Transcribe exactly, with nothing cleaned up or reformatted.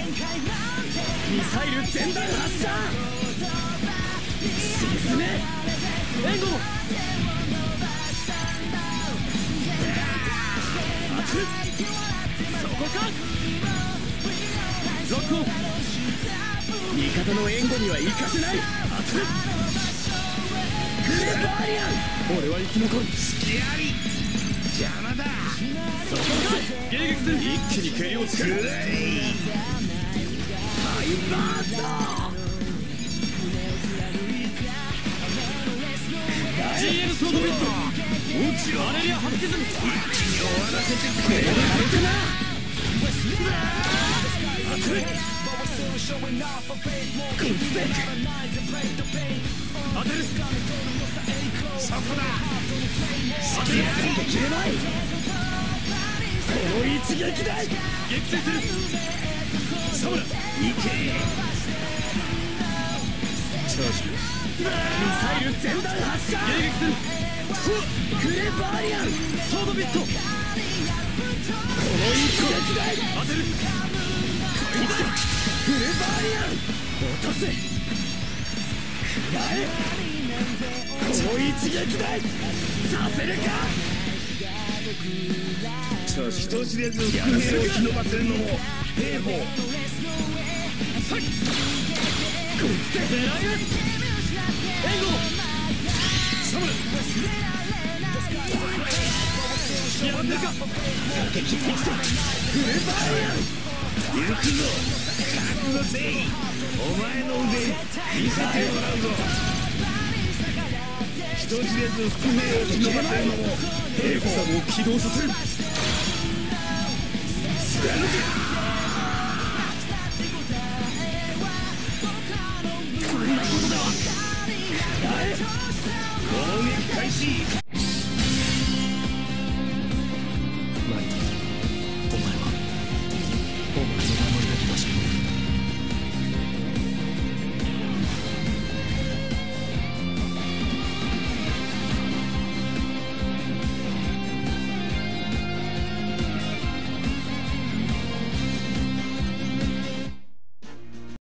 ミサイル全弾発射。沈め援護も当てる。そこか。ロックオン。味方の援護には行かせない。当てる。グレバーリアン。俺は生き残る。 隙あり。邪魔だ。 そこか。迎撃する。一気に蹴りをつける。 グレイハイバースト。 ジーエヌ ソードビット。落ちろ。アレリアハッキズム。一気に終わらせてくれ。当てな。当てる。こいつで当てる。 そこだ。 当てる。切れない。この一撃だ。撃墜する。サムラ。いけ。チャージ。 ミサイル全弾発射。迎撃する。グレバーリアン。ソードビット。この一撃だ。当てる。こいつだ。グレバーリアン。落とせ。食らえ。この一撃だ。させるか。 人知れず副兵を忍ばせるのも兵法。はい。 こいつで狙い撃つ。 援護サムラ。やんでるか。避けきってきた。グレバーリアン。 行くぞ。覚悟せい。お前の腕見せてもらうぞ。人知れず副兵を忍ばせるのも兵法を起動させる。貫け。こんなことでは。攻撃開始。